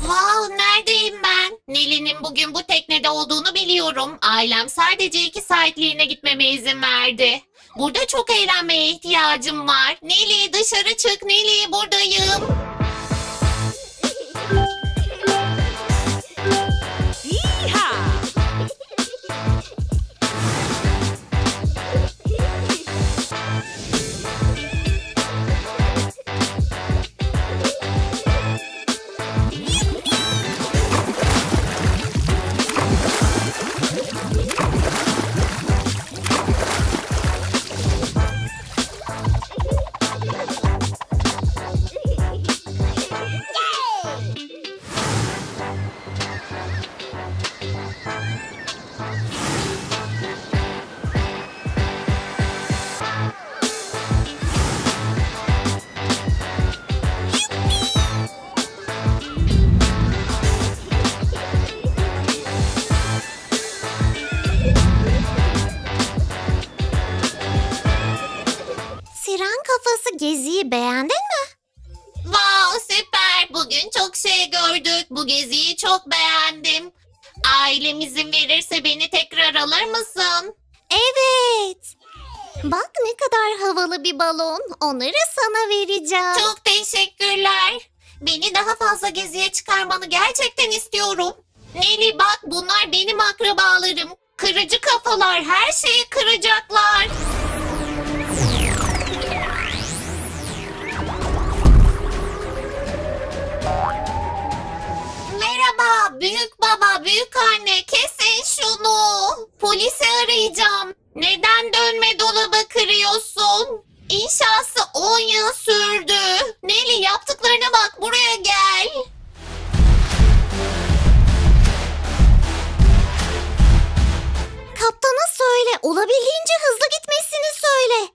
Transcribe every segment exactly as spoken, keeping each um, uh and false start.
Wow, neredeyim ben? Neli'nin bugün bu teknede olduğunu biliyorum. Ailem sadece iki saatliğine gitmeme izin verdi. Burada çok eğlenmeye ihtiyacım var. Neli, dışarı çık Neli, buradayım. Siren kafası, geziyi beğendin mi? Wow, süper. Bugün çok şey gördük. Bu geziyi çok beğendim. Ailem izin verirse beni tekrar alır mısın? Evet. Bak ne kadar havalı bir balon. Onları sana vereceğim. Çok teşekkürler. Beni daha fazla geziye çıkarmanı gerçekten istiyorum. Neli bak, bunlar benim akrabalarım. Kırıcı kafalar, her şeyi kıracaklar. Merhaba büyük baba, büyük anne, kesin şunu. Polisi arayacağım. Neden dönme dolabı kırıyorsun? İnşası on yıl sürdü. Neli, yaptıklarına bak, buraya gel. Kaptana söyle, olabildiğince hızlı gitmesini söyle.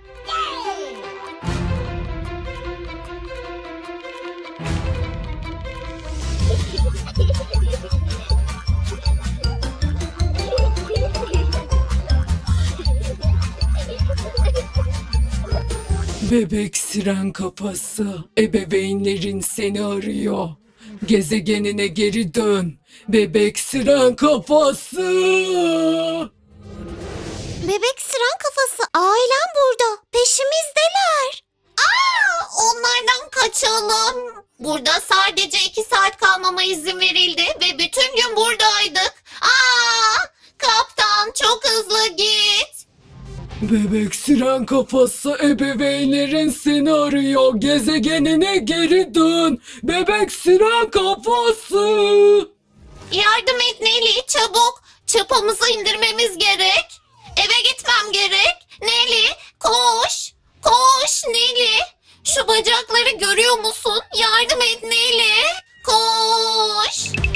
Bebek siren kafası, ebeveynlerin seni arıyor. Gezegenine geri dön, bebek siren kafası. Bebek siren kafası, ailem burada. Peşimizdeler. Aa, onlardan kaçalım. Burada sadece iki saat kalmama izin verildi ve bütün gün buradaydık. Aa, kaptan çok hızlı git. Bebek siren kafası, ebeveynlerin seni arıyor. Gezegenine geri dön, bebek siren kafası. Yardım et Neli, çabuk. Çıpamızı indirmemiz gerek. Eve gitmem gerek. Neli, koş. Koş Neli. Şu bacakları görüyor musun? Yardım et Neli. Koş.